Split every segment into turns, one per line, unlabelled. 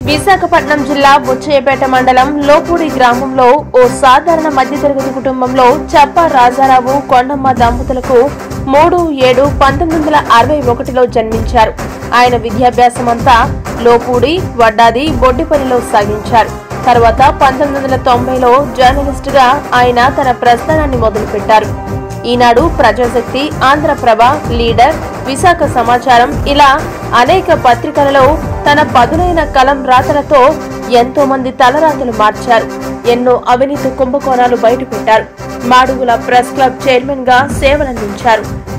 విశాఖపట్నం జిల్లా బుచ్చయ్యపేట మండలం లోపూడి గ్రామంలో ఓ సాధారణ మధ్యతరగతి కుటుంబంలో చప్ప రాజారావు కొండమ్మ దంపతులకు 3/7/1961లో జన్మించారు. ఆయన విద్యాభ్యాసమంతా లోపూడి, వడ్డాది, బొడ్డిపల్లిలో సాగించారు. తర్వాత 1990లో జర్నలిస్టుగా ఆయన తన ప్రస్థానాన్ని మొదలుపెట్టారు. ఈనాడు, ప్రజాశక్తి, ఆంధ్రప్రభ, లీడర్, విశాఖ సమాచారం ఇలా అనేక పత్రికలలో తన పదునైన కలం రాతలతో ఎంతో మంది తలరాతలు మార్చారు. ఎన్నో అవినీతి కుంభకోణాలు బయటపెట్టారు. మాడుగుల ప్రెస్ క్లబ్ చైర్మన్ గా సేవలందించారు.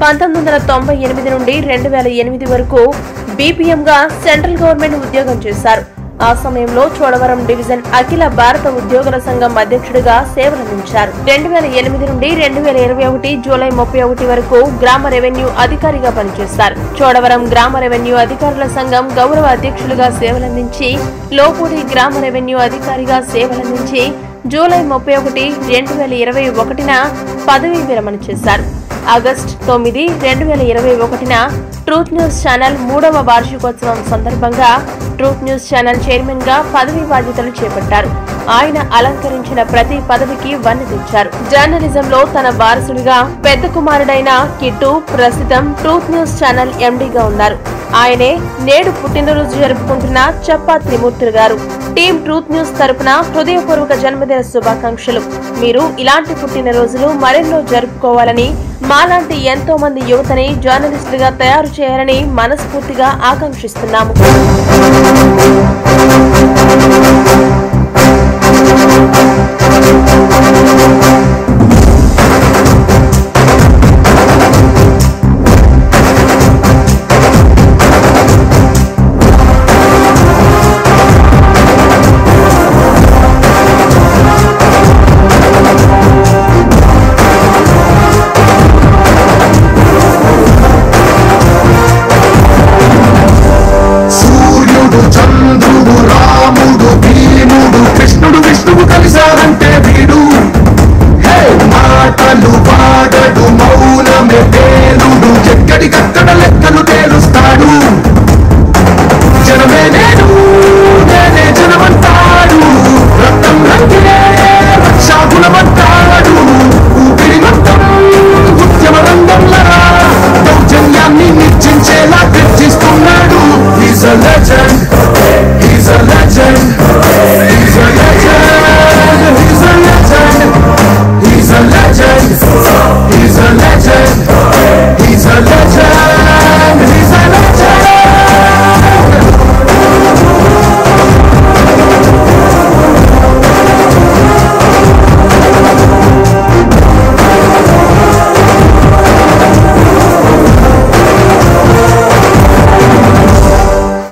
1998 నుండి 2008 వరకు బీపీఎం గా సెంట్రల్ గవర్నమెంట్ ఉద్యోగం చేశారు. ఆ సమయంలో చోడవరం డివిజన్ అఖిల భారత ఉద్యోగుల సంఘం అధ్యక్షుడిగా సేవలందించారు. 2008 నుండి 2021 జూలై 31 వరకు గ్రామ రెవెన్యూ అధికారిగా పనిచేశారు. చోడవరం గ్రామ రెవెన్యూ అధికారుల సంఘం గౌరవ అధ్యక్షులుగా సేవలందించి, లోపూడి గ్రామ రెవెన్యూ అధికారిగా సేవలందించి జూలై 31, 2021న పదవీ విరమణ చేశారు. ఆగస్టు 9, 2021న ట్రూత్ న్యూస్ ఛానల్ 3వ వార్షికోత్సవం సందర్భంగా ట్రూత్ న్యూస్ ఛానల్ చైర్మన్ గా పదవీ బాధ్యతలు చేపట్టారు. ఆయన అలంకరించిన ప్రతి పదవికి వన్నె తెచ్చారు. జర్నలిజంలో తన వారసుడిగా పెద్ద కుమారుడైన కిట్టు ప్రస్తుతం ట్రూత్ న్యూస్ ఛానల్ ఎండీగా ఉన్నారు. ఆయనే నేడు పుట్టినరోజు జరుపుకుంటున్న చప్ప త్రిమూర్తులు గారు. టీమ్ ట్రూత్ న్యూస్ తరపున హృదయపూర్వక జన్మదిన శుభాకాంక్షలు. మీరు ఇలాంటి పుట్టినరోజులు మరెన్నో జరుపుకోవాలని, మాలాంటి ఎంతో మంది యువతని జర్నలిస్టులుగా తయారు చేయాలని మనస్ఫూర్తిగా ఆకాంక్షిస్తున్నాము.
చంద్రుడు